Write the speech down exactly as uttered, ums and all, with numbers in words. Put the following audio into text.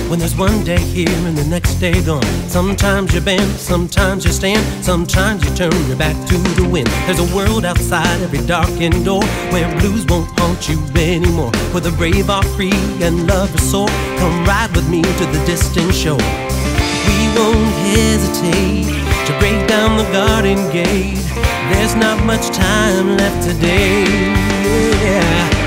When there's one day here and the next day gone, sometimes you bend, sometimes you stand, sometimes you turn your back to the wind. There's a world outside every darkened door where blues won't haunt you anymore, where the brave are free and love is sore. Come ride with me to the distant shore. We won't hesitate to break down the garden gate. There's not much time left today. Yeah.